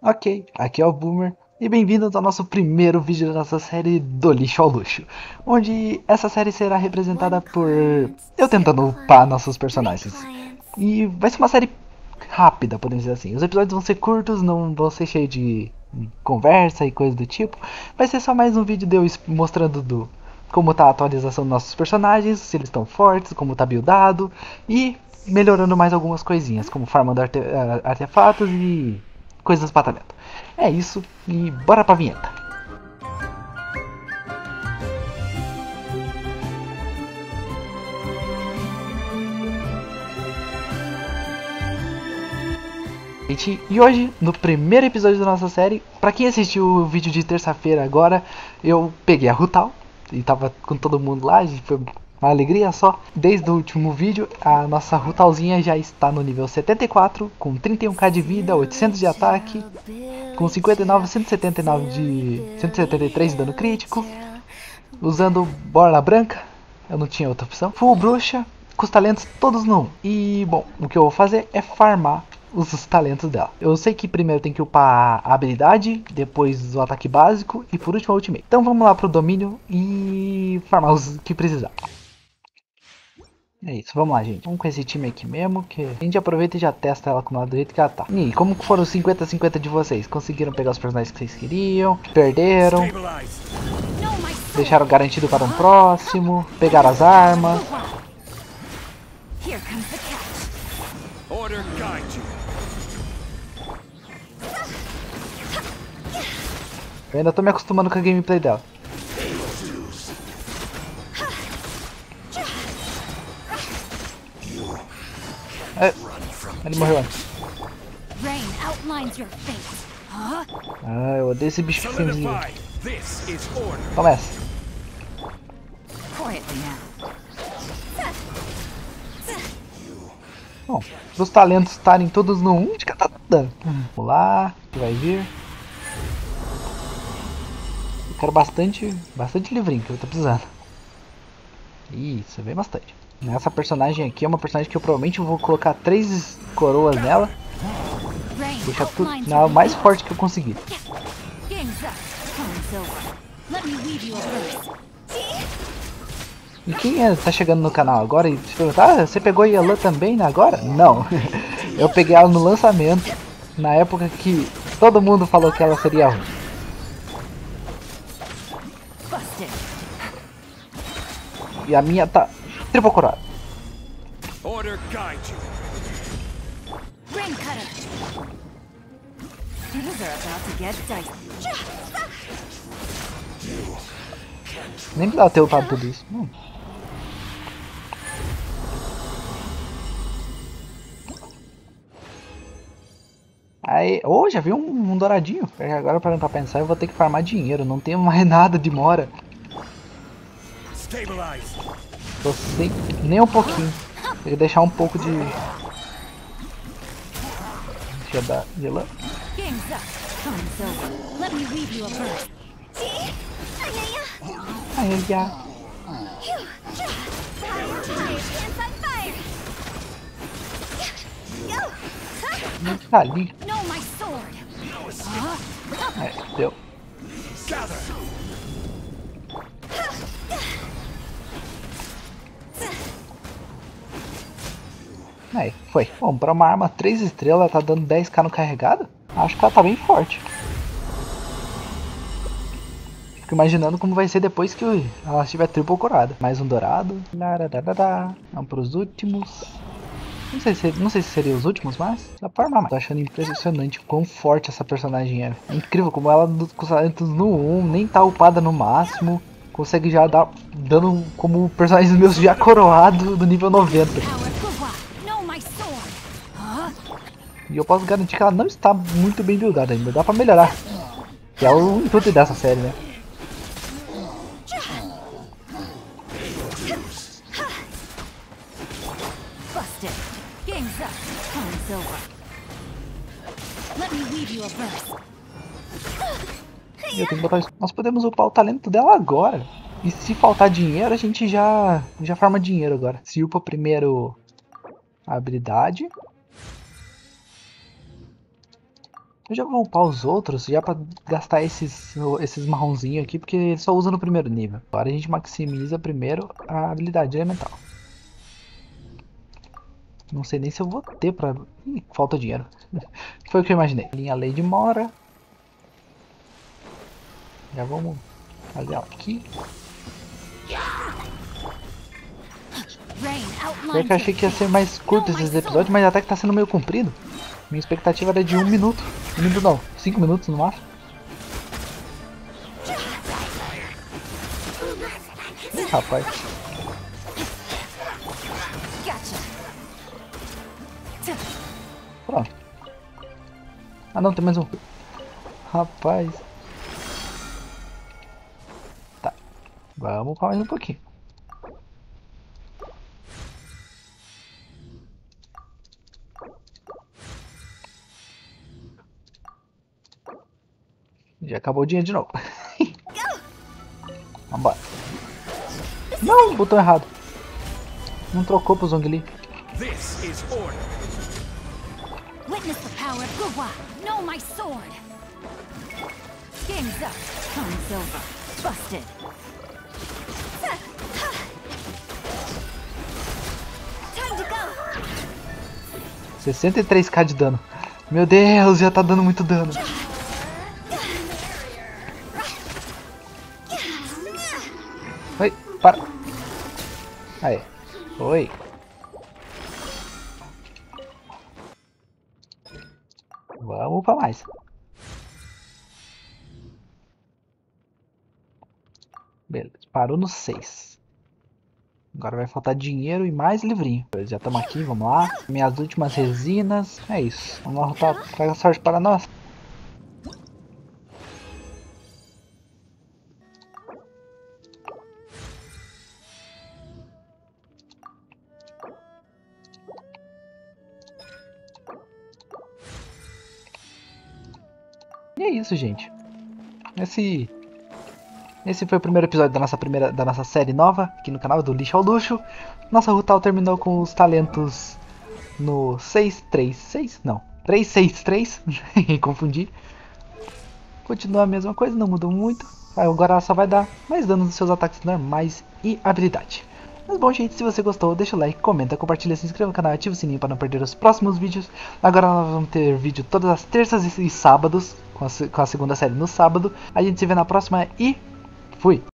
Ok, aqui é o Boomer e bem-vindos ao nosso primeiro vídeo da nossa série Do Lixo ao Luxo, onde essa série será representada por eu tentando upar nossos personagens. E vai ser uma série rápida, podemos dizer assim. Os episódios vão ser curtos, não vão ser cheios de conversa e coisa do tipo. Vai ser só mais um vídeo de eu mostrando como tá a atualização dos nossos personagens, se eles estão fortes, como tá buildado e melhorando mais algumas coisinhas, como farmando artefatos e coisas para talento. É isso e bora pra vinheta. E hoje, no primeiro episódio da nossa série, pra quem assistiu o vídeo de terça-feira agora, eu peguei a Rutal e tava com todo mundo lá, foi uma alegria só. Desde o último vídeo, a nossa Rutalzinha já está no nível 74, com 31k de vida, 800 de ataque, com 59, 179 de 173 de dano crítico, usando bola branca, eu não tinha outra opção. Full bruxa, com os talentos todos no 1. E bom, o que eu vou fazer é farmar os talentos dela. Eu sei que primeiro tem que upar a habilidade, depois o ataque básico e por último a ultimate. Então vamos lá pro domínio e farmar os que precisar. É isso, vamos lá, gente. Vamos com esse time aqui mesmo, que a gente aproveita e já testa ela com ela do jeito que ela tá. E aí, como foram os 50-50 de vocês? Conseguiram pegar os personagens que vocês queriam? Perderam? Deixaram garantido para um próximo? Pegaram as armas? Eu ainda tô me acostumando com a gameplay dela. É, ele morreu antes. Ah, eu odeio esse bicho pequenininho. Começa. Bom, os talentos estarem todos no 1, de que tá dando. Vamos lá, que vai vir. Eu quero bastante livrinho que eu tô precisando. Isso, vem bastante. Essa personagem aqui é uma personagem que eu provavelmente vou colocar 3 coroas nela. Deixar tudo na mais forte que eu conseguir. E quem tá chegando no canal agora e se perguntar, você pegou a Yelan também agora? Não, eu peguei ela no lançamento, na época que todo mundo falou que ela seria ruim. E a minha tá triple coroada. Nem precisava ter lutado tudo isso. Aí, já vi um douradinho. Agora para pra pensar, eu vou ter que farmar dinheiro. Não tenho mais nada de mora. Tô sem nem um pouquinho. Tem que deixar um pouco de... Deixa eu dar de lá. Aí já. Não tá ali. É, deu. Aí, foi. Bom, pra uma arma 3 estrelas, ela tá dando 10k no carregado? Acho que ela tá bem forte. Fico imaginando como vai ser depois que ela estiver triple corada. Mais um dourado. Vamos pros últimos. Não sei se seria os últimos, mas dá pra armar mais. Tô achando impressionante o quão forte essa personagem é. É incrível como ela com os talentos no 1, nem tá upada no máximo. Consegue já dar dano como personagens meus já coroado do nível 90. E eu posso garantir que ela não está muito bem buildada ainda, dá pra melhorar. Que é o intuito dessa série, né? Eu tenho que botar isso. Nós podemos upar o talento dela agora. E se faltar dinheiro, a gente já farma dinheiro agora. Se upa primeiro a habilidade. Eu já vou upar os outros já pra gastar esses marronzinhos aqui, porque ele só usa no primeiro nível. Agora a gente maximiza primeiro a habilidade elemental. Não sei nem se eu vou ter pra... Ih, falta dinheiro. Foi o que eu imaginei. Linha Lady Mora. Já vamos fazer aqui. Eu que achei que ia ser mais curto esses episódios, mas até que tá sendo meio comprido. Minha expectativa era de 1 minuto. 1 minuto não, 5 minutos no máximo. Ih, rapaz. Pronto. Ah não, tem mais um. Rapaz. Tá. Vamos para mais um pouquinho. Já acabou o dinheiro de novo. Vambora. Não, botou errado. Não trocou pro Zhongli. Witness the power of Guhua. Know my sword. Game's up. Time's over. Busted. Time to go. 63k de dano. Meu Deus, já tá dando muito dano. Oi, para. Aí. Oi. Vamos pra mais. Beleza, parou no 6. Agora vai faltar dinheiro e mais livrinho. Já estamos aqui, vamos lá. Minhas últimas resinas. É isso. Vamos lá, Rutal. Traga sorte para nós. E é isso, gente. Esse foi o primeiro episódio da nossa série nova aqui no canal do Lixo ao Luxo. Nossa Rutal terminou com os talentos no 636, não, 363, confundi. Continua a mesma coisa, não mudou muito. Agora ela só vai dar mais dano nos seus ataques normais e habilidade. Mas bom, gente, se você gostou, deixa o like, comenta, compartilha, se inscreva no canal, ativa o sininho para não perder os próximos vídeos. Agora nós vamos ter vídeo todas as terças e sábados, com a segunda série no sábado. A gente se vê na próxima e fui!